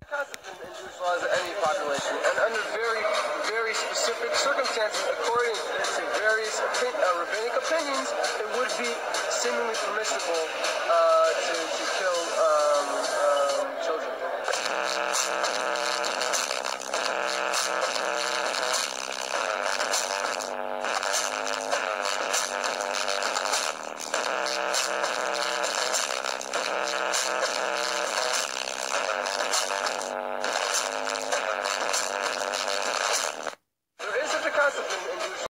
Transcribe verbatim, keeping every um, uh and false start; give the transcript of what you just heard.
concept in, in Jewish law is any population, and under very, very specific circumstances, according to various opin uh, rabbinic opinions, it would be seemingly permissible uh, to, to kill